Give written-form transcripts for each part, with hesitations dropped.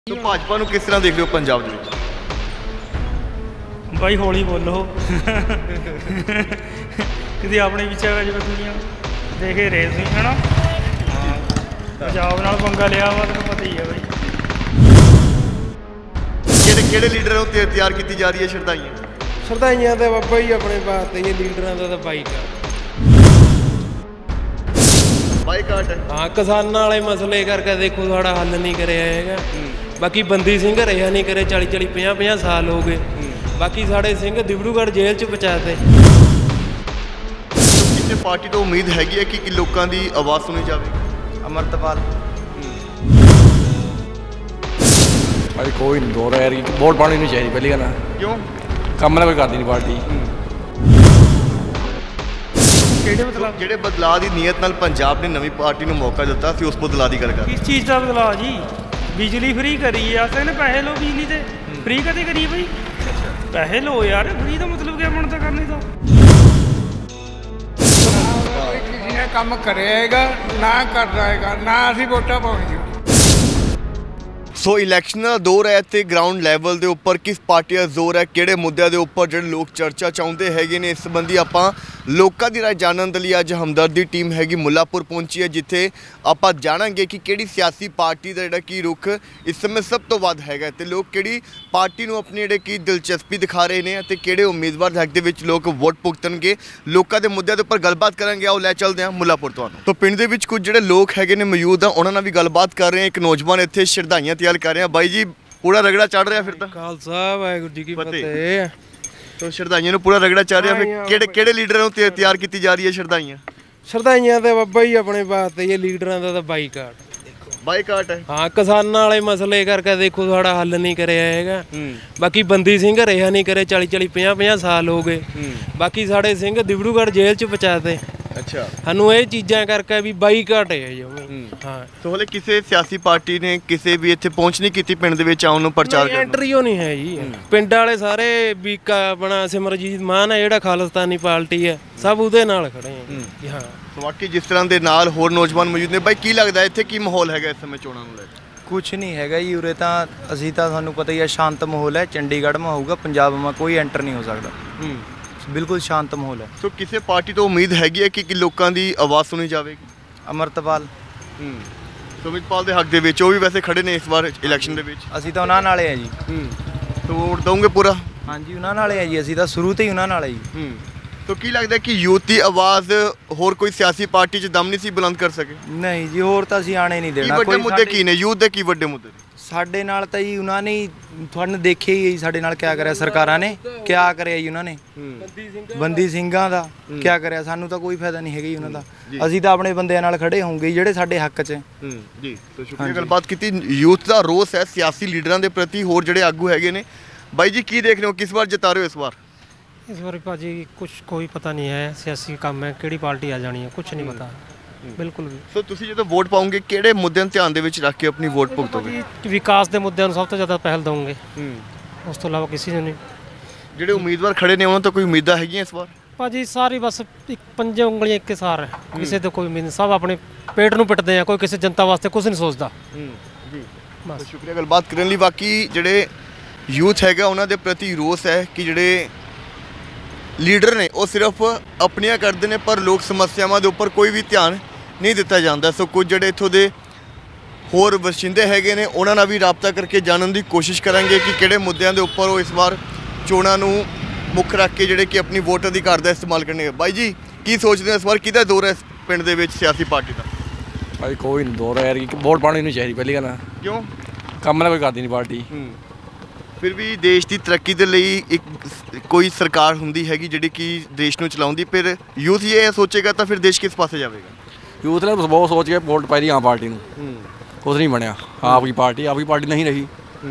तो भाजपा ਨੂੰ किस तरह देख रहे हो पंजाब ਦੇ ਵਿੱਚ? भाई हौली बोलो कभी अपने विचार जो दुनिया देखे रहे थे है ना। हाँ पंजाब नाल पंगा लिया वा तेन पता ही है भाई। ਕਿਹੜੇ ਲੀਡਰਾਂ ਨੂੰ ਤਿਆਰ ਕੀਤੀ ਜਾ ਰਹੀ ਹੈ ਸ਼ਰਧਾਈਆਂ ਤਾਂ ਬਾਬਾ ਹੀ ਆਪਣੇ ਵਾਸਤੇ ਇਹ ਲੀਡਰਾਂ ਦਾ ਤਾਂ ਬਾਈਕਾਟ ਹੈ। ਹਾਂ ਕਿਸਾਨਾਂ ਵਾਲੇ ਮਸਲੇ ਕਰਕੇ ਦੇਖੋ ਸਾਡਾ ਹੱਲ ਨਹੀਂ ਕਰਿਆ ਹੈਗਾ। ਬਾਕੀ ਬੰਦੀ ਸਿੰਘ ਰਿਹਾ ਨਹੀਂ ਕਰੇ 40 50 ਸਾਲ ਹੋ ਗਏ। ਬਾਕੀ ਸਾਡੇ ਸਿੰਘ ਦਿਬੜੂਗੜ੍ਹ ਜੇਲ੍ਹ ਚ ਪਹੁੰਚਾਤੇ। ਕਿਸੇ ਪਾਰਟੀ ਤੋਂ ਉਮੀਦ ਹੈਗੀ ਹੈ ਕਿ ਲੋਕਾਂ ਦੀ ਆਵਾਜ਼ ਸੁਣੀ ਜਾਵੇਗੀ? ਅਮਰਤਪਾਲ भाई कोई नहीं दो रहा यार वोट पानी नहीं चाहिए पहली गल क्यों कम ना कोई करती नहीं पार्टी मतलब ਜਿਹੜੇ ਬਦਲਾਅ ਦੀ ਨੀਅਤ ਨਾਲ ਪੰਜਾਬ ਨੇ ਨਵੀਂ ਪਾਰਟੀ ਨੂੰ ਮੌਕਾ ਦਿੱਤਾ ਸੀ ਉਸ ਬਦਲਾਅ ਦੀ ਗੱਲ ਕਰ। किस चीज़ का बदलाव जी? बिजली फ्री करी है अस ने पैसे लो बिजली ते फ्री कदे करी भाई? पैसे लो यार फ्री का मतलब क्या बनता करने का? किसी ने काम करेगा ना कर रहेगा ना असी वोटा पाउणी। ਸੋ ਇਲੈਕਸ਼ਨ ਦਾ ਦੌਰ ਹੈ ਤੇ ਗਰਾਊਂਡ ਲੈਵਲ ਦੇ ਉੱਪਰ ਕਿਸ ਪਾਰਟੀ ਦਾ ਜ਼ੋਰ ਹੈ, ਕਿਹੜੇ ਮੁੱਦਿਆਂ ਦੇ ਉੱਪਰ ਜਿਹੜੇ ਲੋਕ ਚਰਚਾ ਚਾਹੁੰਦੇ ਹੈਗੇ ਨੇ, ਇਸ ਸੰਬੰਧੀ ਆਪਾਂ ਲੋਕਾਂ ਦੀ ਰਾਏ ਜਾਣਨ ਦੇ ਲਈ ਅੱਜ ਹਮਦਰਦ ਦੀ ਟੀਮ ਹੈਗੀ ਮੁੱਲਾਪੁਰ ਪਹੁੰਚੀ ਹੈ, ਜਿੱਥੇ ਆਪਾਂ ਜਾਣਾਂਗੇ ਕਿ ਕਿਹੜੀ ਸਿਆਸੀ ਪਾਰਟੀ ਦਾ ਜਿਹੜਾ ਕੀ ਰੁਖ ਇਸ ਸਮੇਂ ਸਭ ਤੋਂ ਵੱਧ ਹੈਗਾ ਤੇ ਲੋਕ ਕਿਹੜੀ ਪਾਰਟੀ ਨੂੰ ਆਪਣੀ ਜਿਹੜੇ ਕੀ ਦਿਲਚਸਪੀ ਦਿਖਾ ਰਹੇ ਨੇ ਅਤੇ ਕਿਹੜੇ ਉਮੀਦਵਾਰ ਹੱਕ ਦੇ ਵਿੱਚ ਲੋਕ ਵੋਟ ਭੁਗਤਣਗੇ। ਲੋਕਾਂ ਦੇ ਮੁੱਦਿਆਂ ਦੇ ਉੱਪਰ ਗੱਲਬਾਤ ਕਰਾਂਗੇ। ਆਓ ਲੈ ਚੱਲਦੇ ਹਾਂ ਮੁੱਲਾਪੁਰ ਤੁਹਾਨੂੰ। ਤਾਂ ਪਿੰਡ ਦੇ ਵਿੱਚ ਕੁਝ ਜਿਹੜੇ ਲੋਕ ਹੈਗੇ ਨੇ ਮੌਜੂਦ ਆ, ਉਹਨਾਂ ਨਾਲ ਵੀ ਗੱਲਬਾਤ ਕਰ ਰਹੇ ਹਾਂ। ਇੱਕ ਨੌਜਵਾਨ ਇੱਥੇ ਸ਼ਰਧਾਈਆਂ ਤਿਆਰ ਕਰ ਰਹੇ हैं। भाई जी पूरा रगड़ा चढ़ रहा फिर ਖਾਲਸਾ ਵਾਹਿਗੁਰੂ ਜੀ ਕੀ ਫਤਿਹ। तो ਸ਼ਰਧਾਈਆਂ ਨੂੰ ਪੂਰਾ ਰਗੜਾ ਚੱਲ ਰਿਹਾ। ਫਿਰ ਕਿਹੜੇ ਲੀਡਰਾਂ ਨੂੰ ਤਿਆਰ ਕੀਤੀ ਜਾ ਰਹੀ ਹੈ ਸ਼ਰਧਾਈਆਂ ਤਾਂ ਬਾਬਾ ਹੀ ਆਪਣੇ ਵਾਸਤੇ ਇਹ ਲੀਡਰਾਂ ਦਾ ਤਾਂ ਬਾਈਕਾਟ ਹੈ। ਹਾਂ ਕਿਸਾਨਾਂ ਵਾਲੇ ਮਸਲੇ ਕਰਕੇ ਦੇਖੋ ਸਾਡਾ ਹੱਲ ਨਹੀਂ ਕਰਿਆ ਹੈਗਾ। ਬਾਕੀ ਬੰਦੀ ਸਿੰਘ ਰਿਹਾ ਨਹੀਂ ਕਰੇ 40 50 ਸਾਲ ਹੋ ਗਏ। ਬਾਕੀ ਸਾਡੇ ਸਿੰਘ ਦਿਬੜੂਗੜ੍ਹ ਜੇਲ੍ਹ ਚ ਪਹੁੰਚਾਤੇ। ਅੱਛਾ ਸਾਨੂੰ ਇਹ ਚੀਜ਼ਾਂ ਕਰਕੇ ਵੀ ਬਾਈਕਾਟ ਹੈ ਜਿਵੇਂ। ਹਾਂ ਸੋ ਹਲੇ ਕਿਸੇ ਸਿਆਸੀ ਪਾਰਟੀ ਨੇ ਕਿਸੇ ਵੀ ਇੱਥੇ ਪਹੁੰਚ ਨਹੀਂ ਕੀਤੀ ਪਿੰਡ ਦੇ ਵਿੱਚ ਆਉਣ ਨੂੰ ਪ੍ਰਚਾਰ ਕਰਨ? ਐਂਟਰੀ ਉਹ ਨਹੀਂ ਹੈ ਜੀ। ਪਿੰਡ ਵਾਲੇ ਸਾਰੇ ਵੀਕਾ ਆਪਣਾ ਸਿਮਰਜੀਤ ਮਾਨ ਹੈ ਜਿਹੜਾ ਖਾਲਿਸਤਾਨੀ ਪਾਰਟੀ ਹੈ ਸਭ ਉਹਦੇ ਨਾਲ ਖੜੇ ਆ। ਹਾਂ ਬਾਕੀ ਜਿਸ ਤਰ੍ਹਾਂ ਦੇ ਨਾਲ ਹੋਰ ਨੌਜਵਾਨ ਮੌਜੂਦ ਨੇ। ਬਾਈ ਕੀ ਲੱਗਦਾ ਇੱਥੇ ਕੀ ਮਾਹੌਲ ਹੈਗਾ ਇਸ ਸਮੇਂ ਚੋਣਾਂ ਨੂੰ ਲੈ ਕੇ? ਕੁਛ ਨਹੀਂ ਹੈਗਾ ਜੀ ਉਰੇ ਤਾਂ ਅਸੀਂ ਤਾਂ ਸਾਨੂੰ ਪਤਾ ਹੀ ਹੈ ਸ਼ਾਂਤ ਮਾਹੌਲ ਹੈ। ਚੰਡੀਗੜ੍ਹ ਮਾ ਹੋਊਗਾ ਪੰਜਾਬ ਮਾ ਕੋਈ ਐਂਟਰ ਨਹੀਂ ਹੋ ਸਕਦਾ। ਬਿਲਕੁਲ ਸ਼ਾਂਤ ਮਾਹੌਲ ਹੈ। ਸੋ ਕਿਸੇ ਪਾਰਟੀ ਤੋਂ ਉਮੀਦ ਹੈਗੀ ਹੈ ਕਿ ਲੋਕਾਂ ਦੀ ਆਵਾਜ਼ ਸੁਣੀ ਜਾਵੇਗੀ? ਅਮਰਤਪਾਲ ਸੁਮਿਤਪਾਲ ਦੇ ਹੱਕ ਦੇ ਵਿੱਚ ਉਹ ਵੀ ਵੈਸੇ ਖੜੇ ਨੇ ਇਸ ਵਾਰ ਇਲੈਕਸ਼ਨ ਦੇ ਵਿੱਚ। ਅਸੀਂ ਤਾਂ ਉਹਨਾਂ ਨਾਲੇ ਆ ਜੀ। ਤੋ ਵੋਟ ਦਊਂਗੇ ਪੂਰਾ? ਹਾਂਜੀ ਉਹਨਾਂ ਨਾਲੇ ਆ ਜੀ। ਅਸੀਂ ਤਾਂ ਸ਼ੁਰੂ ਤੋਂ ਹੀ ਉਹਨਾਂ ਨਾਲ ਜੀ। ਤੋ ਕੀ ਲੱਗਦਾ ਕਿ ਯੂਥ ਦੀ ਆਵਾਜ਼ ਹੋਰ ਕੋਈ ਸਿਆਸੀ ਪਾਰਟੀ 'ਚ ਦਮ ਨਹੀਂ ਸੀ ਬੁਲੰਦ ਕਰ ਸਕੇ? ਨਹੀਂ ਜੀ ਹੋਰ ਤਾਂ ਅਸੀਂ ਆਣੇ ਨਹੀਂ ਦੇਣਾ। ਵੱਡੇ ਮੁੱਦੇ ਕੀ ਨੇ ਯੂਥ ਦੇ? ਕੀ ਵੱਡੇ ਮੁੱਦੇ ਸਾਡੇ ਨਾਲ ਤਾਂ ਜੀ ਉਹਨਾਂ ਨੇ ਤੁਹਾਨੂੰ ਦੇਖਿਆ ਹੀ ਸਾਡੇ ਨਾਲ ਕਿਆ ਕਰਿਆ ਸਰਕਾਰਾਂ ਨੇ, ਕਿਆ ਕਰਿਆ ਜੀ ਉਹਨਾਂ ਨੇ ਬੰਦੀ ਸਿੰਘਾਂ ਦਾ ਕਿਆ ਕਰਿਆ। ਸਾਨੂੰ ਤਾਂ ਕੋਈ ਫਾਇਦਾ ਨਹੀਂ ਹੈਗਾ ਜੀ ਉਹਨਾਂ ਦਾ। ਅਸੀਂ ਤਾਂ ਆਪਣੇ ਬੰਦਿਆਂ ਨਾਲ ਖੜੇ ਹੋਵਾਂਗੇ ਜਿਹੜੇ ਸਾਡੇ ਹੱਕ 'ਚ। ਜੀ ਤਾਂ ਸ਼ੁਕਰੀਆ ਗੱਲਬਾਤ ਕੀਤੀ। ਯੂਥ ਦਾ ਰੋਸ ਹੈ ਸਿਆਸੀ ਲੀਡਰਾਂ ਦੇ ਪ੍ਰਤੀ, ਹੋਰ ਜਿਹੜੇ ਆਗੂ ਹੈਗੇ ਨੇ। ਬਾਈ ਜੀ ਕੀ ਦੇਖ ਰਹੇ ਹੋ, ਕਿਸ ਵਾਰ ਜਿਤਾ ਰਹੇ ਹੋ इस बार भाजी कुछ कोई पता नहीं है। सियासी काम है ਕਿਹੜੀ ਪਾਰਟੀ ਆ ਜਾਣੀ ਹੈ ਕੁਝ ਨਹੀਂ ਪਤਾ ਬਿਲਕੁਲ ਵੀ। ਸੋ ਤੁਸੀਂ ਜਦੋਂ ਵੋਟ ਪਾਉਂਗੇ ਕਿਹੜੇ ਮੁੱਦਿਆਂ ਨੂੰ ਧਿਆਨ ਦੇ ਵਿੱਚ ਰੱਖ ਕੇ ਆਪਣੀ ਵੋਟ ਭੁਗਤੋਗੇ? ਵਿਕਾਸ ਦੇ ਮੁੱਦਿਆਂ ਨੂੰ ਸਭ ਤੋਂ ਜ਼ਿਆਦਾ ਪਹਿਲ ਦਵਾਂਗੇ। ਉਸ ਤੋਂ ਇਲਾਵਾ ਕਿਸੇ ਨੂੰ ਨਹੀਂ। ਜਿਹੜੇ ਉਮੀਦਵਾਰ ਖੜੇ ਨੇ ਉਹਨਾਂ ਤੋਂ ਕੋਈ ਉਮੀਦਾਂ ਹੈਗੀਆਂ ਇਸ ਵਾਰ? ਭਾਜੀ ਸਾਰੀ ਬਸ ਇੱਕ ਪੰਜੇ ਉਂਗਲੀਆਂ ਇੱਕੇ ਸਾਰ ਹੈ। ਕਿਸੇ ਤੋਂ ਕੋਈ ਉਮੀਦ ਨਹੀਂ। ਸਭ ਆਪਣੇ ਪੇਟ ਨੂੰ ਪਿੱਟਦੇ ਆ। ਕੋਈ ਕਿਸੇ ਜਨਤਾ ਵਾਸਤੇ ਕੁਝ ਨਹੀਂ ਸੋਚਦਾ। ਜੀ ਬਸ ਸ਼ੁਕਰੀਆ ਗੱਲਬਾਤ ਕਰਨ ਲਈ। ਬਾਕੀ ਜਿਹੜੇ ਯੂਥ ਹੈਗਾ ਉਹਨਾਂ ਦੇ ਪ੍ਰਤੀ ਰੋਸ ਹੈ ਕਿ ਜਿਹੜੇ ਲੀਡਰ ਨੇ ਉਹ ਸਿਰਫ ਆਪਣੀਆਂ ਕਰਦੇ ਨੇ ਪਰ ਲੋਕ ਸਮੱਸਿਆਵਾਂ ਦੇ ਉੱਪਰ ਕੋਈ ਵੀ ਧਿਆਨ ਨਹੀਂ ਦਿੱਤਾ ਜਾਂਦਾ। ਸੋ ਕੁਝ ਜਿਹੜੇ ਇੱਥੋਂ ਦੇ ਹੋਰ ਵਸਿੰਦੇ ਹੈਗੇ ਨੇ ਉਹਨਾਂ ਨਾਲ ਵੀ ਰਾਬਤਾ ਕਰਕੇ ਜਾਣਨ ਦੀ ਕੋਸ਼ਿਸ਼ ਕਰਾਂਗੇ ਕਿ ਕਿਹੜੇ ਮੁੱਦਿਆਂ ਦੇ ਉੱਪਰ ਉਹ ਇਸ ਵਾਰ ਚੋਣਾਂ ਨੂੰ ਮੁੱਖ ਰੱਖ ਕੇ ਜਿਹੜੇ ਕਿ ਆਪਣੀ ਵੋਟ ਅਧਿਕਾਰ ਦਾ ਇਸਤੇਮਾਲ ਕਰਨਗੇ। ਬਾਈ ਜੀ ਕੀ ਸੋਚਦੇ ਹੋ ਇਸ ਵਾਰ ਕਿਹਦਾ ਦੌਰ ਹੈ ਪਿੰਡ ਦੇ ਵਿੱਚ ਸਿਆਸੀ ਪਾਰਟੀ ਦਾ? भाई कोई नहीं दो रहा यार वोट पानी नहीं चाहिए पहली गल ਕਿਉਂ? कम ना कोई करती नहीं पार्टी ਫਿਰ ਵੀ ਦੇਸ਼ ਦੀ ਤਰੱਕੀ ਦੇ ਲਈ ਇੱਕ ਕੋਈ ਸਰਕਾਰ ਹੁੰਦੀ ਹੈਗੀ ਜਿਹੜੀ ਕਿ ਦੇਸ਼ ਨੂੰ ਚਲਾਉਂਦੀ। ਫਿਰ ਯੂਥ ਇਹ ਸੋਚੇਗਾ ਤਾਂ ਫਿਰ ਦੇਸ਼ ਕਿਸ ਪਾਸੇ ਜਾਵੇਗਾ? यूथ ने बहुत सोच के वोट पाई आम पार्टी कुछ नहीं बनया। आपकी पार्टी नहीं रही।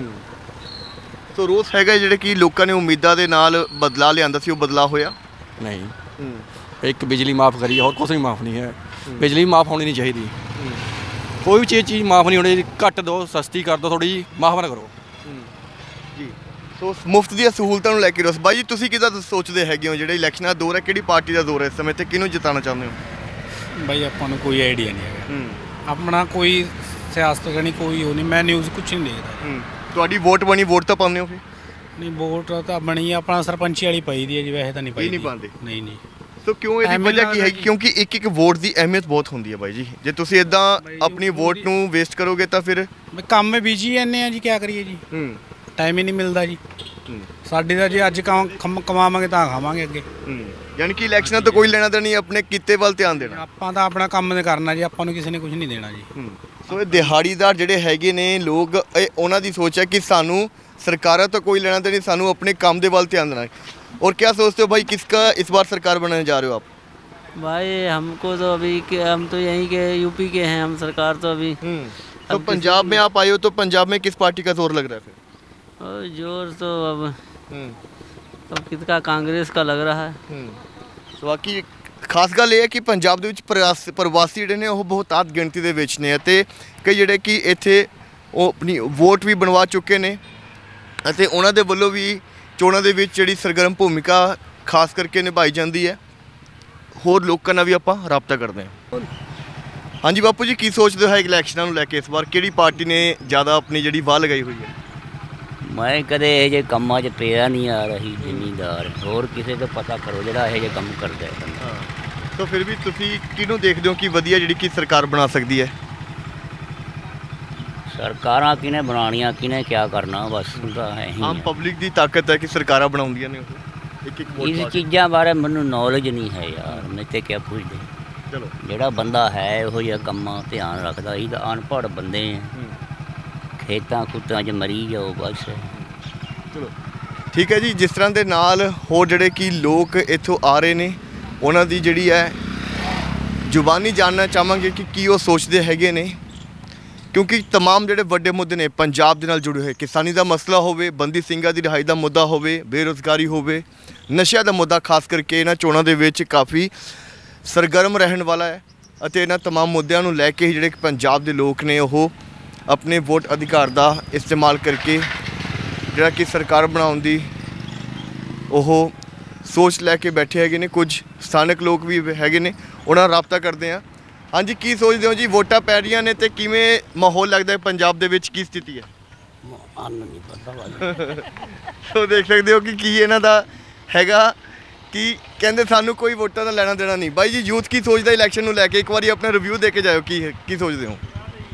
ਸੋ ਰੋਸ ਹੈਗਾ ਜਿਹੜੇ ਕਿ ਲੋਕਾਂ ਨੇ ਉਮੀਦਾਂ ਦੇ ਨਾਲ ਬਦਲਾਅ ਲਿਆਂਦਾ ਸੀ, ਉਹ ਬਦਲਾਅ ਹੋਇਆ नहीं। एक बिजली माफ़ करी और कुछ नहीं माफ़ नहीं है। बिजली माफ़ होनी नहीं चाहिए। कोई भी चीज़ माफ़ नहीं होनी। घट दो सस्ती कर दो थोड़ी जी माफ़ ना करो। ਜੀ ਸੋ ਮੁਫਤ ਦੀਆਂ ਸਹੂਲਤਾਂ ਨੂੰ ਲੈ ਕੇ ਰੋਸ। ਬਾਈ ਜੀ ਤੁਸੀਂ ਕਿੱਦਾਂ ਸੋਚਦੇ ਹੈਗੇ ਹੋ ਜਿਹੜੇ ਇਲੈਕਸ਼ਨ ਦਾ ਦੌਰ ਹੈ ਕਿਹੜੀ ਪਾਰਟੀ ਦਾ ਦੌਰ ਹੈ ਇਸ ਸਮੇਂ ਤੇ ਕਿਹਨੂੰ ਜਿਤਾਉਣਾ ਚਾਹੁੰਦੇ ਹੋ? ਬਾਈ ਆਪਾਂ ਨੂੰ ਕੋਈ ਆਈਡੀਆ ਨਹੀਂ ਹੈਗਾ। ਆਪਣਾ ਕੋਈ ਸਿਆਸਤ ਕਰਨੀ ਕੋਈ ਉਹ ਨਹੀਂ, ਮੈਂ ਨਿਊਜ਼ ਕੁਛ ਨਹੀਂ ਦੇਖਦਾ। ਤੁਹਾਡੀ ਵੋਟ ਬਣੀ, ਵੋਟ ਤਾਂ ਪਾਉਂਦੇ ਹੋ ਫਿਰ? ਨਹੀਂ ਵੋਟ ਤਾਂ ਬਣੀ ਆਪਣਾ ਸਰਪੰਚੀ ਵਾਲੀ ਪਈ ਦੀ ਹੈ ਜੀ, ਵੈਸੇ ਤਾਂ ਨਹੀਂ ਪਈ। ਨਹੀਂ ਪਾਉਂਦੇ? ਨਹੀਂ ਨਹੀਂ। ਸੋ ਕਿਉਂ, ਇਹਦੀ ਵਜ੍ਹਾ ਕੀ ਹੈ? ਕਿਉਂਕਿ ਇੱਕ ਇੱਕ ਵੋਟ ਦੀ ਅਹਿਮੀਅਤ ਬਹੁਤ ਹੁੰਦੀ ਹੈ ਬਾਈ ਜੀ। ਜੇ ਤੁਸੀਂ ਇਦਾਂ ਆਪਣੀ ਵੋਟ ਨੂੰ ਵੇਸਟ ਕਰੋਗੇ ਤਾਂ ਫਿਰ ਕੰਮ में ਬਿਜੀ ਰਹਿੰਦੇ ਆ ਜੀ, ਕੀ ਕਰੀਏ ਜੀ, ਟਾਈਮ ਹੀ ਨਹੀਂ ਮਿਲਦਾ ਜੀ। ਸਾਡੇ ਦਾ ਜੇ ਅੱਜ ਕਮਾਵਾਂਗੇ ਤਾਂ ਖਾਵਾਂਗੇ ਅੱਗੇ। ਯਾਨੀ ਕਿ ਇਲੈਕਸ਼ਨਾਂ ਤੋਂ ਕੋਈ ਲੈਣਾ ਦੇਣਾ ਨਹੀਂ, ਆਪਣੇ ਕਿੱਤੇ ਵੱਲ ਧਿਆਨ ਦੇਣਾ। ਆਪਾਂ ਤਾਂ ਆਪਣਾ ਕੰਮ ਨੇ ਕਰਨਾ ਜੀ, ਆਪਾਂ ਨੂੰ ਕਿਸੇ ਨੇ ਕੁਝ ਨਹੀਂ ਦੇਣਾ ਜੀ। ਸੋ ਇਹ ਦਿਹਾੜੀਦਾਰ ਜਿਹੜੇ ਹੈਗੇ ਨੇ ਲੋਕ, ਉਹਨਾਂ ਦੀ ਸੋਚ ਹੈ ਕਿ ਸਾਨੂੰ ਸਰਕਾਰਾਂ ਤੋਂ ਕੋਈ लेना देना नहीं, सानू अपने काम के वाल ध्यान देना है। और क्या सोचते हो भाई, किसका इस बार सरकार बनाने जा रहे हो आप? भाई हमको तो अभी हम तो यहीं के यूपी के हैं, हम सरकार तो अभी तो पंजाब में आप आए हो, तो पंजाब में किस पार्टी का जोर लग रहा है फिर? और जोर तो अब किसका, कांग्रेस का लग रहा है। तो बाकी खास गल ये है कि पंजाब ਦੇ ਵਿੱਚ ਪ੍ਰਵਾਸੀ ਜਿਹੜੇ ਨੇ ਉਹ ਬਹੁਤਾਤ ਗਿਣਤੀ ਦੇ ਵਿੱਚ ਨੇ ਅਤੇ ਕਈ ਜਿਹੜੇ ਕਿ ਇੱਥੇ ਉਹ ਆਪਣੀ ਵੋਟ ਵੀ ਬਣਵਾ ਚੁੱਕੇ ਨੇ ਅਤੇ ਉਹਨਾਂ ਦੇ ਵੱਲੋਂ ਵੀ ਚੋਣਾਂ ਦੇ ਵਿੱਚ ਜਿਹੜੀ ਸਰਗਰਮ ਭੂਮਿਕਾ ਖਾਸ ਕਰਕੇ ਨਿਭਾਈ ਜਾਂਦੀ ਹੈ। ਹੋਰ ਲੋਕਾਂ ਨਾਲ ਵੀ ਆਪਾਂ ਰਾਬਤਾ ਕਰਦੇ ਹਾਂ। ਹਾਂਜੀ ਬਾਪੂ ਜੀ, ਕੀ ਸੋਚਦੇ ਹੋ ਇਲੈਕਸ਼ਨਾਂ ਨੂੰ ਲੈ ਕੇ? ਇਸ ਵਾਰ ਕਿਹੜੀ ਪਾਰਟੀ ਨੇ ਜ਼ਿਆਦਾ ਆਪਣੀ ਜਿਹੜੀ ਵਾਹ ਲਗਾਈ ਹੋਈ ਹੈ? ਮੈਂ ਕਦੇ ਇਹ ਜਿਹੇ ਕੰਮਾਂ 'ਚ ਪਿਆ ਨਹੀਂ ਆ ਰਹੀ ਜ਼ਿਮੀਂਦਾਰ, ਹੋਰ ਕਿਸੇ ਤੋਂ ਪਤਾ ਕਰੋ ਜਿਹੜਾ ਇਹ ਜਿਹੇ ਕੰਮ ਕਰਦਾ ਹੈ। ਤਾਂ ਫਿਰ ਵੀ ਤੁਸੀਂ ਕਿਹਨੂੰ ਦੇਖਦੇ ਹੋ ਕਿ ਵਧੀਆ ਜਿਹੜੀ ਕਿ ਸਰਕਾਰ ਬਣਾ ਸਕਦੀ ਹੈ? ਸਰਕਾਰਾਂ ਕਿਹਨੇ ਬਣਾਉਣੀਆਂ, ਕਿਹਨੇ ਕਿਆ ਕਰਨਾ, ਬਸ ਹੁੰਦਾ ਹੈ ਹੀ। ਆਮ ਪਬਲਿਕ ਦੀ ਤਾਕਤ ਹੈ ਕਿ ਸਰਕਾਰਾਂ ਬਣਾਉਂਦੀਆਂ ਨੇ ਇੱਕ ਇੱਕ ਵੋਟ ਇਸ ਪਾ ਕੇ। ਚੀਜ਼ਾਂ ਬਾਰੇ ਮੈਨੂੰ ਨੌਲੇਜ ਨਹੀਂ ਹੈ ਯਾਰ, ਮੈਂ ਤੇ ਕਿਆ ਪੁੱਛਦੇ। ਚਲੋ, ਜਿਹੜਾ ਬੰਦਾ ਹੈ ਇਹੋ ਜਿਹਾ ਕੰਮਾਂ ਧਿਆਨ ਰੱਖਦਾ, ਇਹ ਤਾਂ ਅਨਪੜ੍ਹ ਬੰਦੇ ਆ, ਖੇਤਾਂ ਖੁੱਤਾਂ 'ਚ ਮਰੀ ਜਾਓ ਬਸ। ਚਲੋ ਠੀਕ ਹੈ ਜੀ। ਜਿਸ ਤਰ੍ਹਾਂ ਦੇ ਨਾਲ ਹੋਰ ਜਿਹੜੇ ਕਿ ਲੋਕ ਇੱਥੋਂ ਆ ਰਹੇ ਨੇ, ਉਹਨਾਂ ਦੀ ਜਿਹੜੀ ਹੈ ਜ਼ੁਬਾਨੀ ਜਾਣਨਾ ਚਾਹਾਂਗੇ ਕਿ ਕੀ ਉਹ ਸੋਚਦੇ ਹੈਗੇ ਨੇ, ਕਿਉਂਕਿ तमाम ਜਿਹੜੇ ਵੱਡੇ ਮੁੱਦੇ ਨੇ ਪੰਜਾਬ ਦੇ ਨਾਲ ਜੁੜੇ ਹੋਏ, ਕਿਸਾਨੀ ਦਾ ਮਸਲਾ ਹੋਵੇ, ਬੰਦੀ ਸਿੰਘਾਂ ਦੀ ਰਿਹਾਈ ਦਾ ਮੁੱਦਾ ਹੋਵੇ, ਬੇਰੁਜ਼ਗਾਰੀ ਹੋਵੇ, ਨਸ਼ਿਆਂ ਦਾ ਮੁੱਦਾ ਖਾਸ ਕਰਕੇ ਇਹਨਾਂ ਚੋਣਾਂ ਦੇ ਵਿੱਚ ਕਾਫੀ ਸਰਗਰਮ ਰਹਿਣ ਵਾਲਾ ਹੈ ਅਤੇ ਇਹਨਾਂ तमाम ਮੁੱਦਿਆਂ ਨੂੰ ਲੈ ਕੇ ਜਿਹੜੇ ਪੰਜਾਬ ਦੇ ਲੋਕ ਨੇ ਉਹ ਆਪਣੇ ਵੋਟ ਅਧਿਕਾਰ ਦਾ ਇਸਤੇਮਾਲ ਕਰਕੇ ਜਿਹੜਾ ਕਿ ਸਰਕਾਰ ਬਣਾਉਣ ਦੀ ਉਹ ਸੋਚ ਲੈ ਕੇ ਬੈਠੇ ਹੈਗੇ ਨੇ। ਕੁਝ ਸਥਾਨਕ ਲੋਕ ਵੀ ਹੈਗੇ ਨੇ, ਉਹਨਾਂ ਨਾਲ ਰਾਬਤਾ ਕਰਦੇ ਹਾਂ। ਹਾਂਜੀ, ਕੀ ਸੋਚਦੇ ਹੋ ਜੀ, ਵੋਟਾਂ ਪੈ ਰਹੀਆਂ ਨੇ ਤੇ ਕਿਵੇਂ ਮਾਹੌਲ ਲੱਗਦਾ ਹੈ ਪੰਜਾਬ ਦੇ ਵਿੱਚ, ਕੀ ਸਥਿਤੀ ਹੈ? ਨਹੀਂ ਪਤਾ ਸੋ ਦੇਖ ਸਕਦੇ ਹੋ ਕਿ ਕੀ ਇਹਨਾਂ ਦਾ ਹੈਗਾ ਕਿ ਕਹਿੰਦੇ ਸਾਨੂੰ ਕੋਈ ਵੋਟਾਂ ਦਾ ਲੈਣਾ ਦੇਣਾ ਨਹੀਂ। ਬਾਈ ਜੀ, ਯੂਥ ਕੀ ਸੋਚਦਾ ਇਲੈਕਸ਼ਨ ਨੂੰ ਲੈ ਕੇ? ਇੱਕ ਵਾਰੀ ਆਪਣਾ ਰਿਵਿਊ ਦੇ ਕੇ ਜਾਇਓ, ਕੀ ਸੋਚਦੇ ਹੋ?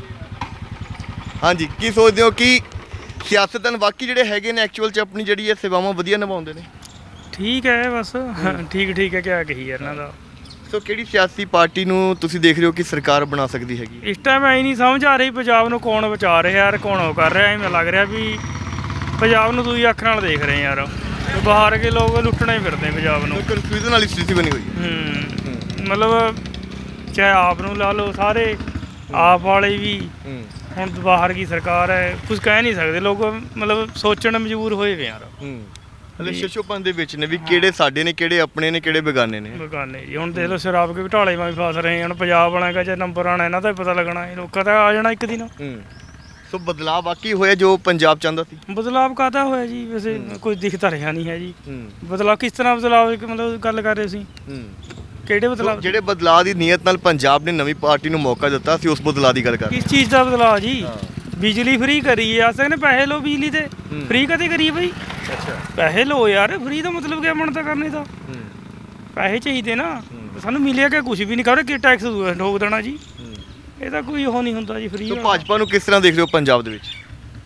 ਹਾਂਜੀ, ਕੀ ਸੋਚਦੇ ਹੋ ਕਿ ਸਿਆਸਤਦਾਨ ਵਾਕਈ ਜਿਹੜੇ ਹੈਗੇ ਨੇ ਐਕਚੁਅਲ 'ਚ ਆਪਣੀ ਜਿਹੜੀ ਇਹ ਸੇਵਾਵਾਂ ਵਧੀਆ ਨਿਭਾਉਂਦੇ ਨੇ? ਠੀਕ ਹੈ ਬਸ, ਠੀਕ ਹੈ, ਕਿਆ ਕਹੀ ਇਹਨਾਂ ਦਾ। ਸੋ ਕਿਹੜੀ ਸਿਆਸੀ ਪਾਰਟੀ ਨੂੰ ਤੁਸੀਂ ਦੇਖ ਰਹੇ ਹੋ ਕਿ ਸਰਕਾਰ ਬਣਾ ਸਕਦੀ ਹੈਗੀ? ਇਸ ਟਾਈਮ ਐ ਨਹੀਂ ਸਮਝ ਆ ਰਹੀ ਪੰਜਾਬ ਨੂੰ ਕੌਣ ਬਚਾ ਰਿਹਾ ਯਾਰ, ਕੌਣ ਉਹ ਕਰ ਰਿਹਾ। ਐਵੇਂ ਲੱਗ ਰਿਹਾ ਵੀ ਪੰਜਾਬ ਨੂੰ ਦੂਜੀ ਅੱਖ ਨਾਲ ਦੇਖ ਰਹੇ ਯਾਰ, ਬਾਹਰ ਕੇ ਲੋਕ ਲੁੱਟਣਾ ਹੀ ਫਿਰਦੇ ਪੰਜਾਬ ਨੂੰ। ਕਨਫਿਊਜ਼ਨ ਵਾਲੀ ਸਥਿਤੀ ਬਣੀ ਹੋਈ ਹੈ। ਮਤਲਬ ਚਾਹੇ ਆਪ ਨੂੰ ਲਾ ਲਓ, ਸਾਰੇ ਆਪ ਵਾਲੇ ਵੀ ਹੁਣ ਬਾਹਰ ਕੀ ਸਰਕਾਰ ਹੈ, ਕੁਝ ਕਹਿ ਨਹੀਂ ਸਕਦੇ ਲੋਕ, ਮਤਲਬ ਸੋਚਣ ਮਜਬੂਰ ਹੋਏ ਵੇ ਯਾਰ। ਹਲੇ ਸ਼ਸ਼ੋਪਨ ਦੇ ਵਿੱਚ ਨੇ ਵੀ ਕਿਹੜੇ ਸਾਡੇ ਨੇ, ਕਿਹੜੇ ਆਪਣੇ ਨੇ, ਕਿਹੜੇ ਬੇਗਾਨੇ ਨੇ। ਬੇਗਾਨੇ ਜੀ, ਹੁਣ ਦੇਖ ਲਓ ਸ਼ਰਾਬ ਕੇ ਘਟਾਲੇ ਮੈਂ ਵੀ ਫਸ ਰਹੇ। ਹੁਣ ਪੰਜਾਬ ਵਾਲਿਆਂ ਦਾ ਜੇ ਨੰਬਰ ਆਉਣਾ ਇਹਨਾਂ ਦਾ ਹੀ ਪਤਾ ਲੱਗਣਾ, ਲੋਕਾਂ ਦਾ ਆ ਜਾਣਾ ਇੱਕ ਦਿਨ। ਸੋ ਬਦਲਾਅ ਬਾਕੀ ਹੋਇਆ ਜੋ ਪੰਜਾਬ ਚਾਹੁੰਦਾ ਸੀ? ਬਦਲਾਅ ਕਾਹਦਾ ਹੋਇਆ ਜੀ, ਵੈਸੇ ਕੋਈ ਦਿਖਦਾ ਰਿਹਾ ਨਹੀਂ ਹੈ ਜੀ। ਬਦਲਾਅ ਕਿਸ ਤਰ੍ਹਾਂ ਬਦਲਾਅ, ਮਤਲਬ ਗੱਲ ਕਰ ਰਹੇ ਸੀ ਕਿਹੜੇ ਬਦਲਾਅ? ਜਿਹੜੇ ਬਦਲਾਅ ਦੀ ਨੀਅਤ ਨਾਲ ਪੰਜਾਬ ਨੇ ਨਵੀਂ ਪਾਰਟੀ ਨੂੰ ਮੌਕਾ ਦਿੱਤਾ ਸੀ, ਉਸ ਬਦਲਾਅ ਦੀ ਗੱਲ ਕਰ। ਕਿਸ ਚੀਜ਼ ਦਾ ਬਦਲਾਅ ਜੀ? ਬਿਜਲੀ ਫ੍ਰੀ ਕਰੀ ਹੈ, ਅਸਾਂ ਨੇ ਪੈਸੇ ਲਓ ਬਿਜਲੀ ਦੇ, ਫ੍ਰੀ ਕਦੇ ਕਰੀ ਬਈ? ਪੈਸੇ ਲਓ ਯਾਰ, ਫ੍ਰੀ ਦਾ ਮਤਲਬ ਕਿਆ ਬਣਦਾ ਕਰਨੇ ਦਾ? ਪੈਸੇ ਚਾਹੀਦੇ ਨਾ, ਸਾਨੂੰ ਮਿਲਿਆ ਕਿ ਕੁਝ ਵੀ ਨਹੀਂ, ਕਰ ਕਿ ਟੈਕਸ ਠੋਕ ਦੇਣਾ ਜੀ, ਇਹ ਤਾਂ ਕੋਈ ਉਹ ਨਹੀਂ ਹੁੰਦਾ ਜੀ ਫ੍ਰੀ। ਭਾਜਪਾ ਨੂੰ ਕਿਸ ਤਰ੍ਹਾਂ ਦੇਖ ਰਹੇ ਹੋ ਪੰਜਾਬ ਦੇ ਵਿੱਚ?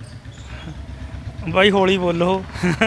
ਬਾਈ ਹੌਲੀ ਬੋਲੋ,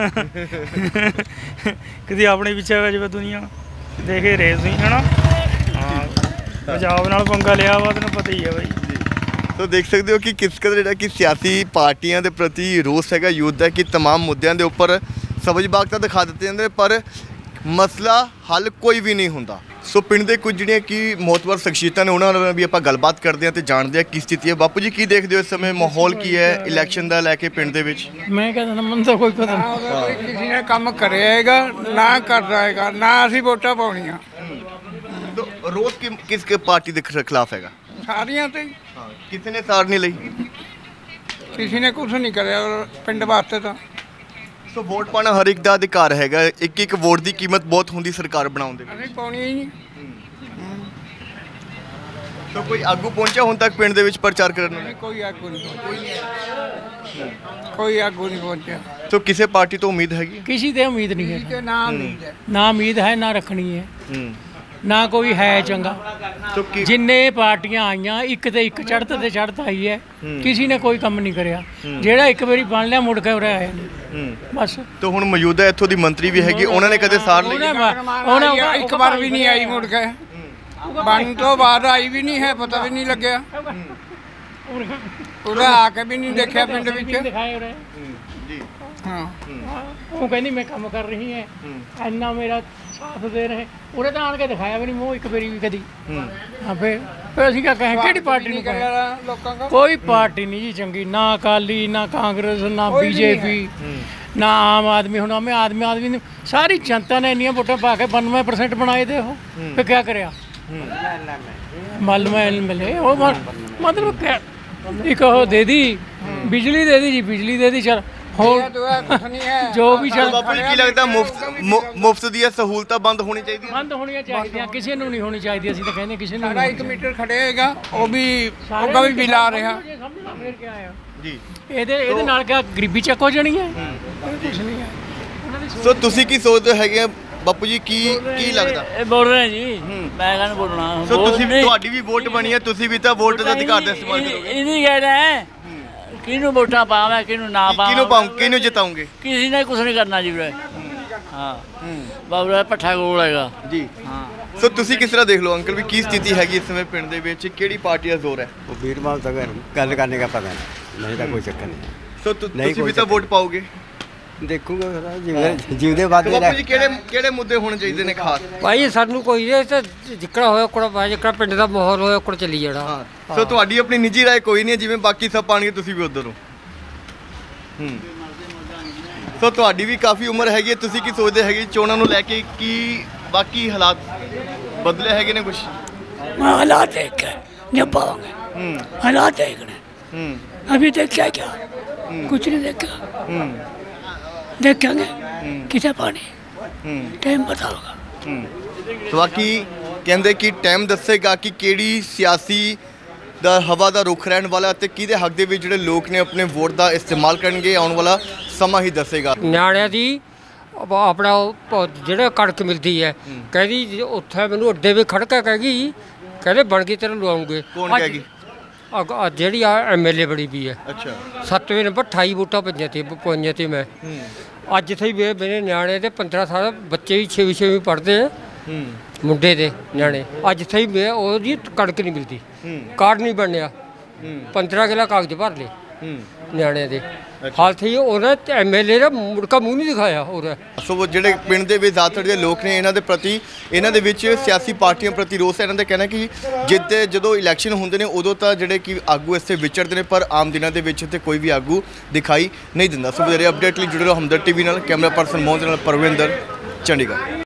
ਕਦੇ ਆਪਣੇ ਪਿੱਛੇ ਆ ਜਾਵੇ ਦੁਨੀਆ, ਦੇਖੇ ਰਹੇ ਤੁਸੀਂ ਹੈ ਨਾ। ਹਾਂ, ਪੰਜਾਬ ਨਾਲ ਪੰਗਾ ਲਿਆ ਵਾ, ਤੈਨੂੰ ਪਤਾ ਹੀ ਹੈ ਬਾਈ। तो देख सकते हो कि किस कदर ਜਿਹੜਾ ਕਿ ਸਿਆਸੀ ਪਾਰਟੀਆਂ ਦੇ ਪ੍ਰਤੀ ਰੋਸ ਹੈਗਾ ਯੂਥ ਦਾ ਕਿ तमाम ਮੁੱਦਿਆਂ ਦੇ ਉੱਪਰ ਸਬਜ਼ਬਾਗ ਦਿਖਾ ਦਿੱਤੇ ਜਾਂਦੇ ਪਰ ਮਸਲਾ ਹੱਲ ਕੋਈ ਵੀ ਨਹੀਂ ਹੁੰਦਾ। ਸੋ ਪਿੰਡ ਦੇ ਕੁਝ ਜਿਹੜੀਆਂ ਕਿ ਮੋਤਬਰ ਸ਼ਖਸੀਅਤਾਂ ਨੇ ਉਹਨਾਂ ਨਾਲ ਵੀ ਆਪਾਂ ਗੱਲਬਾਤ ਕਰਦੇ ਹਾਂ ਤੇ ਜਾਣਦੇ ਹਾਂ ਕੀ ਸਥਿਤੀ ਹੈ। ਬਾਪੂ ਜੀ, ਕੀ ਦੇਖਦੇ ਹੋ ਇਸ ਸਮੇਂ ਮਾਹੌਲ ਕੀ ਹੈ ਇਲੈਕਸ਼ਨ ਦਾ ਲੈ ਕੇ ਪਿੰਡ ਦੇ ਵਿੱਚ? ਮੈਂ ਕਹਿੰਦਾ ਮੈਨੂੰ ਤਾਂ ਕੋਈ ਪਤਾ ਨਹੀਂ, ਕਿਸੇ ਨੇ ਕੰਮ ਕਰਿਆ ਹੈਗਾ ਨਾ ਕਰਦਾ ਹੈਗਾ, ਨਾ ਅਸੀਂ ਵੋਟਾਂ ਪਾਉਣੀਆਂ। ਰੋਸ ਕਿਸ ਪਾਰਟੀ ਦੇ ਖਿਲਾਫ ਹੈਗਾ? ਸਾਰੀਆਂ ਤੇ ਕਿਸੇ ਨੇ ਸਾਰ ਨਹੀਂ ਲਈ, ਕਿਸੇ ਨੇ ਕੁਝ ਨਹੀਂ ਕਰਿਆ ਪਿੰਡ ਵਾਸਤੇ ਤਾਂ। ਸੋ ਵੋਟ ਪਾਉਣਾ ਹਰ ਇੱਕ ਦਾ ਅਧਿਕਾਰ ਹੈਗਾ, ਇੱਕ ਇੱਕ ਵੋਟ ਦੀ ਕੀਮਤ ਬਹੁਤ ਹੁੰਦੀ ਸਰਕਾਰ ਬਣਾਉਣ ਦੇ ਵਿੱਚ। ਅਸੀਂ ਪਾਉਣੀ ਹੀ ਨਹੀਂ। ਤਾਂ ਕੋਈ ਆਗੂ ਪਹੁੰਚਿਆ ਹੁਣ ਤੱਕ ਪਿੰਡ ਦੇ ਵਿੱਚ ਪ੍ਰਚਾਰ ਕਰਨ ਨੂੰ? ਕੋਈ ਆਗੂ ਨਹੀਂ ਕੋਈ ਆਗੂ ਨਹੀਂ ਪਹੁੰਚਿਆ। ਤਾਂ ਕਿਸੇ ਪਾਰਟੀ ਤੋਂ ਉਮੀਦ ਹੈਗੀ? किसी से उम्मीद नहीं है, ਨਾ ਉਮੀਦ ਹੈ ना उम्मीद है ना रखनी है, ना कोई है चंगा। तो जिन्ने पार्टियां आईਆਂ ਇੱਕ ਤੇ ਇੱਕ ਚੜ੍ਹਤ ਤੇ ਚੜ੍ਹਤ ਆਈ ਹੈ, ਕਿਸੇ ਨੇ ਕੋਈ ਕੰਮ ਨਹੀਂ ਕਰਿਆ। ਜਿਹੜਾ ਇੱਕ ਵਾਰੀ ਬਣ ਲਿਆ ਮੁੜ ਕੇ ਉਰੇ ਆਇਆ ਨਹੀਂ ਬਸ। ਤਾਂ ਹੁਣ ਮੌਜੂਦਾ ਇੱਥੋਂ ਦੀ ਮੰਤਰੀ ਵੀ ਹੈਗੀ, ਉਹਨਾਂ ਨੇ ਕਦੇ ਸਾਰ ਲਈ? ਉਹਨਾਂ ਇੱਕ ਵਾਰ ਵੀ ਨਹੀਂ ਆਈ ਮੁੜ ਕੇ, ਬਣ ਤੋਂ ਬਾਅਦ ਆਈ ਵੀ ਨਹੀਂ ਹੈ, ਪਤਾ ਵੀ ਨਹੀਂ ਲੱਗਿਆ। ਉਹਦਾ ਆ ਕੇ ਵੀ ਨਹੀਂ ਦੇਖਿਆ ਪਿੰਡ ਵਿੱਚ। ਦਿਖਾਏ ਉਰੇ ਜੀ ਹਾਂ ਉਹ ਕਹਿੰਦੀ ਮੈਂ ਕੰਮ ਕਰ ਰਹੀ ਹੈ, ਇੰਨਾ ਮੇਰਾ ਸਾਥ ਦੇ ਰਹੇ। ਉਰੇ ਤਾਂ ਆਣ ਕੇ ਦਿਖਾਇਆ ਵੀ ਨਹੀਂ ਮੂੰਹ ਇੱਕ ਵਾਰੀ ਵੀ ਕਦੀ। ਹਾਂ ਫਿਰ ਅਸੀਂ ਕਿਆ ਕहें, ਕਿਹੜੀ ਪਾਰਟੀ ਨੂੰ ਕहें? ਲੋਕਾਂ ਦਾ ਕੋਈ ਪਾਰਟੀ ਨਹੀਂ ਜੀ ਚੰਗੀ, ਨਾ ਅਕਾਲੀ ਨਾ ਕਾਂਗਰਸ ਨਾ ਬੀਜੇਪੀ ਨਾ ਆਮ ਆਦਮੀ। ਹੁਣ ਹਮੇ ਆਦਮੀ ਨੂੰ ਸਾਰੀ ਜਨਤਾ ਨੇ ਇੰਨੀਆਂ ਵੋਟਾਂ ਪਾ ਕੇ 92% ਬਣਾਏ ਦੇ ਉਹ, ਫਿਰ ਕਿਆ ਕਰਿਆ? ਮਲਮਾ ਮਿਲੇ ਉਹ ਮਤਲਬ ਕਿਆ ਇੱਕ ਉਹ ਦੇ ਦੀ ਬਿਜਲੀ ਦੇ ਦੀ ਜੀ, ਬਿਜਲੀ ਦੇ ਦੀ। ਚਲ ਹੋਰ ਜੋ ਵੀ ਚੱਲ। ਬਾਪੂ ਜੀ ਕੀ ਲੱਗਦਾ ਮੁਫਤ ਦੀਆਂ ਸਹੂਲਤਾਂ ਬੰਦ ਹੋਣੀ ਚਾਹੀਦੀਆਂ? ਬੰਦ ਹੋਣੀਆਂ ਚਾਹੀਦੀਆਂ, ਕਿਸੇ ਨੂੰ ਨਹੀਂ ਹੋਣੀ ਚਾਹੀਦੀ। ਅਸੀਂ ਤਾਂ ਕਹਿੰਦੇ ਕਿਸੇ ਨੂੰ। 1 ਮੀਟਰ ਖੜੇ ਹੋਏਗਾ, ਉਹ ਵੀ ਉਹਦਾ ਵੀ ਬਿੱਲ ਆ ਰਿਹਾ ਫਿਰ ਕੀ ਆਇਆ ਜੀ। ਇਹਦੇ ਨਾਲ ਕਿਆ ਗਰੀਬੀ ਚੱਕ ਹੋ ਜਾਣੀ ਹੈ? ਕੁਝ ਨਹੀਂ ਹੈ। ਸੋ ਤੁਸੀਂ ਕੀ ਸੋਚਦੇ ਹੈਗੇ ਆ ਬਾਪੂ ਜੀ, ਕੀ ਲੱਗਦਾ? ਇਹ ਬੋਲ ਰਹੇ ਜੀ, ਮੈਂ ਕਹਿੰਦਾ ਬੋਲਣਾ। ਸੋ ਤੁਸੀਂ ਤੁਹਾਡੀ ਵੀ ਵੋਟ ਬਣੀ ਹੈ, ਤੁਸੀਂ ਵੀ ਤਾਂ ਵੋਟ ਦਾ ਅਧਿਕਾਰ ਦਾ ਇਸਤੇਮਾਲ ਕਰੋਗੇ। ਇਹਦੀ ਕਹਿ ਰਹੇ ਕਿਹਨੂੰ ਵੋਟਾਂ ਪਾਵਾਂ ਕਿਹਨੂੰ ਨਾ ਪਾਵਾਂ, ਕਿਹਨੂੰ ਜਿਤਾਉਂਗੇ? ਕਿਸੇ ਨੇ ਕੁਝ ਨਹੀਂ ਕਰਨਾ ਜੀ ਵੀਰੇ। ਹਾਂ ਬਾਬੂ ਪੱਠਾ ਗੋਲ ਹੈਗਾ ਜੀ। ਹਾਂ ਸੋ ਤੁਸੀਂ ਕਿਸ ਤਰ੍ਹਾਂ ਦੇਖ ਲਓ ਅੰਕਲ ਵੀ ਕੀ ਸਥਿਤੀ ਹੈਗੀ ਇਸ ਸਮੇਂ ਪਿੰਡ ਦੇ ਵਿੱਚ, ਕਿਹੜੀ ਪਾਰਟੀ ਦਾ ਜ਼ੋਰ ਹੈ? वो वीरमाल तक गल करने का पता नहीं तो कोई चक्कर नहीं ਸੋ ਤੁਸੀਂ ਵੀ ਤਾਂ ਵੋਟ ਪਾਓਗੇ? देखूंगा जीवदे बाद ਬਾਪੂ ਜੀ ਕਿਹੜੇ ਮੁੱਦੇ ਹੋਣੇ ਚਾਹੀਦੇ ਨੇ ਖਾਸ? ਭਾਈ ਸਾਨੂੰ ਕੋਈ ਇਹ ਤਾਂ ਜਿੱਕੜਾ ਹੋਇਆ ਕੋੜਾ ਪਾ, ਜਿੱਕੜਾ ਪਿੰਡ ਦਾ ਮਾਹੌਲ ਹੋਇਆ ਕੋੜ ਚੱਲੀ ਜਾਣਾ। ਸੋ ਤੁਹਾਡੀ ਆਪਣੀ ਨਿੱਜੀ ਰਾਏ ਕੋਈ ਨਹੀਂ, ਜਿਵੇਂ ਬਾਕੀ ਸਭ ਪਾਣਗੇ ਤੁਸੀਂ ਵੀ ਉਧਰ ਹੋ। ਸੋ ਤੁਹਾਡੀ ਵੀ ਕਾਫੀ ਉਮਰ ਹੈਗੀ ਹੈ, ਤੁਸੀਂ ਕੀ ਸੋਚਦੇ ਹੈਗੇ ਚੋਣਾਂ ਨੂੰ ਲੈ ਕੇ? ਕੀ ਬਾਕੀ ਹਾਲਾਤ ਬਦਲੇ ਹੈਗੇ ਨੇ ਕੁਝ? हालात देख के जब पाओगे, हालात देखने। अभी देखा क्या? कुछ नहीं देखा। देखेंगे किसे पानी, टाइम बताओगा। ਬਾਕੀ ਕਹਿੰਦੇ ਕਿ ਟਾਈਮ ਦੱਸੇਗਾ ਕਿ ਕਿਹੜੀ ਸਿਆਸੀ ਦਾ ਹਵਾ ਦਾ ਰੁਖ ਰਹਿਣ ਵਾਲਾ ਅਤੇ ਕਿਹਦੇ ਹੱਕ ਦੇ ਵਿੱਚ ਜਿਹੜੇ ਲੋਕ ਨੇ ਆਪਣੇ ਵੋਟ ਦਾ ਇਸਤੇਮਾਲ ਕਰਨਗੇ, ਆਉਣ ਵਾਲਾ ਸਮਾਂ ਹੀ ਦੱਸੇਗਾ। ਨਿਆਣਿਆਂ ਦੀ ਆਪਣਾ ਜਿਹੜਾ ਕਣਕ ਮਿਲਦੀ ਹੈ, ਕਹਿੰਦੀ ਉੱਥੇ ਮੈਨੂੰ ਅੱਡੇ ਵੀ ਖੜ ਕੇ ਕਹਿ ਗਈ, ਕਹਿੰਦੇ ਬਣ ਗਈ ਤੇਰੇ ਲਵਾਉਂਗੇ। ਕੌਣ ਕਹਿ ਗਈ? ਜਿਹੜੀ ਆ MLA ਬੜੀ ਵੀ ਹੈ। ਅੱਛਾ 7ਵੇਂ ਨੰਬਰ 28 ਵੋਟਾਂ ਪਈਆਂ ਤੇ ਮੈਂ ਅੱਜ ਇੱਥੇ ਵੀ ਮੇਰੇ ਨਿਆਣੇ ਦੇ 15 ਸਾਲ ਬੱਚੇ ਵੀ 6ਵੀਂ ਪੜ੍ਹਦੇ ਆ, ਮੁੰਡੇ ਦੇ ਨਿਆਣੇ। ਅੱਜ ਇੱਥੇ ਹੀ ਮੈਂ ਉਹਦੀ ਕਣਕ ਨਹੀਂ ਮਿਲਦੀ, ਕਾਰਡ ਨਹੀਂ ਬਣਿਆ। 15 ਕਿੱਲਾ ਕਾਗਜ਼ ਭਰ ਲਏ ਨਿਆਣਿਆਂ ਦੇ। ਹਾਲ ਥੀ ਉਹਨੇ MLA ਦਾ ਮੁੜਕਾ ਮੂੰਹ ਨਹੀਂ ਦਿਖਾਇਆ। ਉਹਦਾ ਸੋ ਉਹ ਜਿਹੜੇ ਪਿੰਡ ਦੇ ਵਿੱਚ ਜ਼ਿਆਦਾਤਰ ਜਿਹੜੇ ਲੋਕ ਨੇ ਇਹਨਾਂ ਦੇ ਪ੍ਰਤੀ, ਇਹਨਾਂ ਦੇ ਵਿੱਚ ਸਿਆਸੀ ਪਾਰਟੀਆਂ ਪ੍ਰਤੀ ਰੋਸ ਹੈ। ਇਹਨਾਂ ਦਾ ਕਹਿਣਾ ਕਿ ਜਦੋਂ ਇਲੈਕਸ਼ਨ ਹੁੰਦੇ ਨੇ ਉਦੋਂ ਤਾਂ ਜਿਹੜੇ ਕਿ ਆਗੂ ਇੱਥੇ ਵਿਚਰਦੇ ਨੇ, ਪਰ ਆਮ ਦਿਨਾਂ ਦੇ ਵਿੱਚ ਤੇ ਕੋਈ ਵੀ ਆਗੂ ਦਿਖਾਈ ਨਹੀਂ ਦਿੰਦਾ। ਸੋ ਵਧੇਰੇ ਅਪਡੇਟ ਲਈ ਜੁੜੇ ਰਹੋ ਹਮਦਰ TV ਨਾਲ। ਕੈਮਰਾ ਪਰਸਨ ਮੋਹਨ ਦੇ ਨਾਲ ਪਰਵਿੰਦਰ, ਚੰਡੀਗੜ੍ਹ।